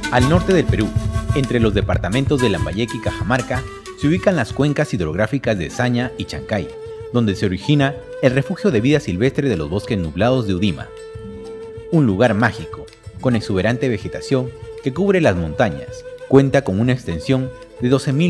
Al norte del Perú, entre los departamentos de Lambayeque y Cajamarca, se ubican las cuencas hidrográficas de Saña y Chancay, donde se origina el refugio de vida silvestre de los bosques nublados de Udima. Un lugar mágico, con exuberante vegetación que cubre las montañas, cuenta con una extensión de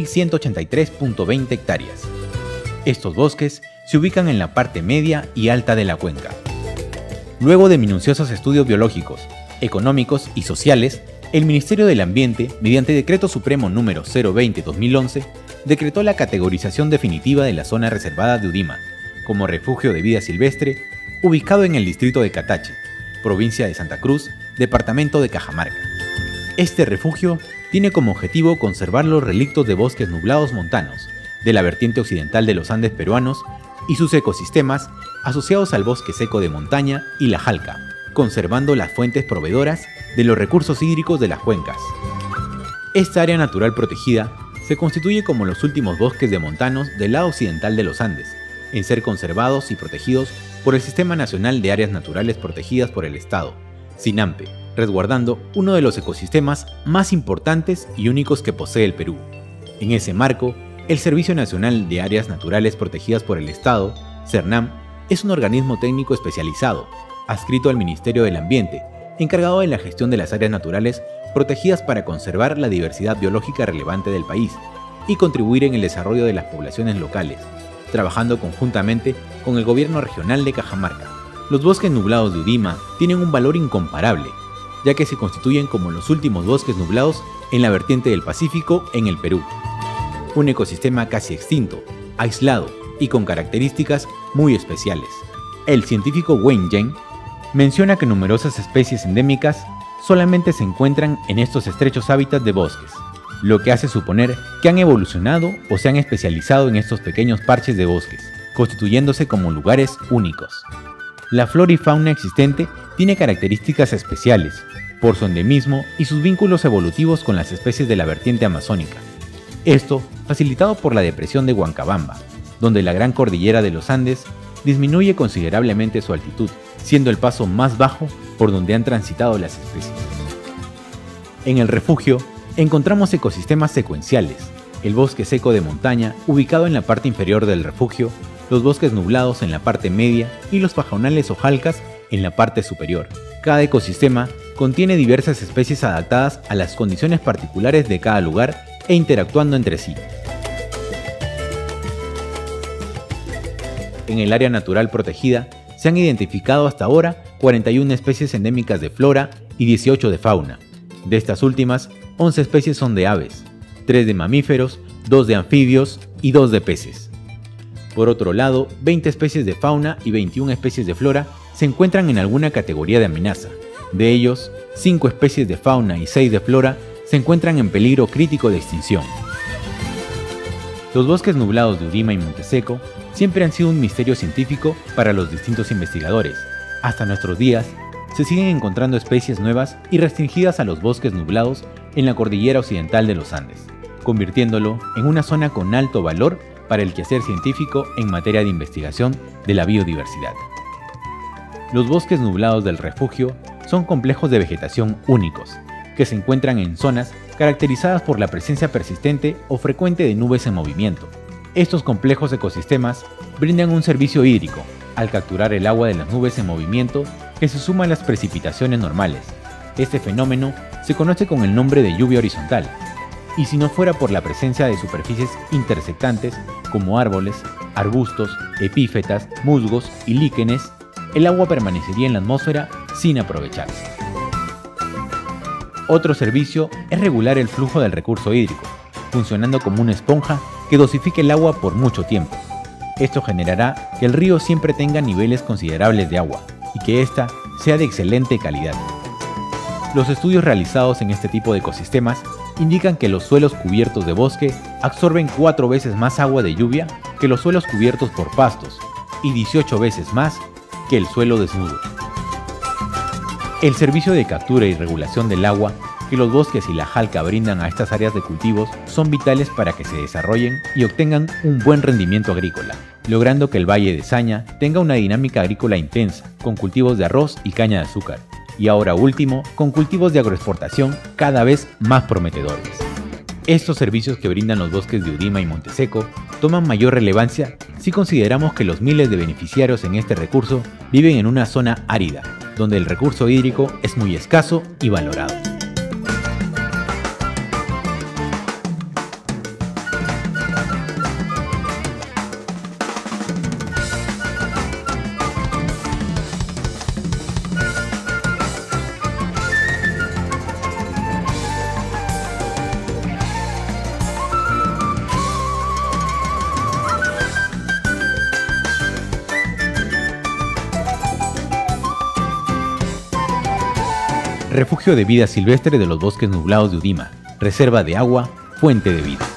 12.183.20 hectáreas. Estos bosques se ubican en la parte media y alta de la cuenca. Luego de minuciosos estudios biológicos, económicos y sociales, el Ministerio del Ambiente, mediante Decreto Supremo número 020-2011, decretó la categorización definitiva de la zona reservada de Udima como refugio de vida silvestre, ubicado en el distrito de Catache, provincia de Santa Cruz, departamento de Cajamarca. Este refugio tiene como objetivo conservar los relictos de bosques nublados montanos de la vertiente occidental de los Andes peruanos y sus ecosistemas asociados al bosque seco de montaña y la jalca, conservando las fuentes proveedoras de los recursos hídricos de las cuencas. Esta área natural protegida se constituye como los últimos bosques de montanos del lado occidental de los Andes, en ser conservados y protegidos por el Sistema Nacional de Áreas Naturales Protegidas por el Estado, SINAMPE, resguardando uno de los ecosistemas más importantes y únicos que posee el Perú. En ese marco, el Servicio Nacional de Áreas Naturales Protegidas por el Estado, SERNAM, es un organismo técnico especializado, adscrito al Ministerio del Ambiente, encargado de la gestión de las áreas naturales protegidas para conservar la diversidad biológica relevante del país y contribuir en el desarrollo de las poblaciones locales, trabajando conjuntamente con el gobierno regional de Cajamarca. Los bosques nublados de Udima tienen un valor incomparable, ya que se constituyen como los últimos bosques nublados en la vertiente del Pacífico en el Perú. Un ecosistema casi extinto, aislado y con características muy especiales. El científico Wayne Yen menciona que numerosas especies endémicas solamente se encuentran en estos estrechos hábitats de bosques, lo que hace suponer que han evolucionado o se han especializado en estos pequeños parches de bosques, constituyéndose como lugares únicos. La flora y fauna existente tiene características especiales por su endemismo y sus vínculos evolutivos con las especies de la vertiente amazónica. Esto facilitado por la depresión de Huancabamba, donde la gran cordillera de los Andes disminuye considerablemente su altitud, siendo el paso más bajo por donde han transitado las especies. En el refugio encontramos ecosistemas secuenciales, el bosque seco de montaña ubicado en la parte inferior del refugio, los bosques nublados en la parte media y los pajonales o jalcas en la parte superior. Cada ecosistema contiene diversas especies adaptadas a las condiciones particulares de cada lugar e interactuando entre sí. En el área natural protegida se han identificado hasta ahora 41 especies endémicas de flora y 18 de fauna. De estas últimas, 11 especies son de aves, 3 de mamíferos, 2 de anfibios y 2 de peces. Por otro lado, 20 especies de fauna y 21 especies de flora se encuentran en alguna categoría de amenaza. De ellos, 5 especies de fauna y 6 de flora se encuentran en peligro crítico de extinción. Los bosques nublados de Udima y Monteseco siempre han sido un misterio científico para los distintos investigadores. Hasta nuestros días, se siguen encontrando especies nuevas y restringidas a los bosques nublados en la cordillera occidental de los Andes, convirtiéndolo en una zona con alto valor para el quehacer científico en materia de investigación de la biodiversidad. Los bosques nublados del refugio son complejos de vegetación únicos, que se encuentran en zonas caracterizadas por la presencia persistente o frecuente de nubes en movimiento. Estos complejos ecosistemas brindan un servicio hídrico al capturar el agua de las nubes en movimiento que se suma a las precipitaciones normales. Este fenómeno se conoce con el nombre de lluvia horizontal, y si no fuera por la presencia de superficies intersectantes como árboles, arbustos, epífitas, musgos y líquenes, el agua permanecería en la atmósfera sin aprovecharse. Otro servicio es regular el flujo del recurso hídrico, funcionando como una esponja que dosifique el agua por mucho tiempo. Esto generará que el río siempre tenga niveles considerables de agua y que ésta sea de excelente calidad. Los estudios realizados en este tipo de ecosistemas indican que los suelos cubiertos de bosque absorben 4 veces más agua de lluvia que los suelos cubiertos por pastos y 18 veces más que el suelo desnudo. El servicio de captura y regulación del agua que los bosques y la jalca brindan a estas áreas de cultivos son vitales para que se desarrollen y obtengan un buen rendimiento agrícola, logrando que el Valle de Saña tenga una dinámica agrícola intensa, con cultivos de arroz y caña de azúcar, y ahora último, con cultivos de agroexportación cada vez más prometedores. Estos servicios que brindan los bosques de Udima y Monteseco toman mayor relevancia si consideramos que los miles de beneficiarios en este recurso viven en una zona árida, donde el recurso hídrico es muy escaso y valorado. Refugio de vida silvestre de los bosques nublados de Udima, reserva de agua, fuente de vida.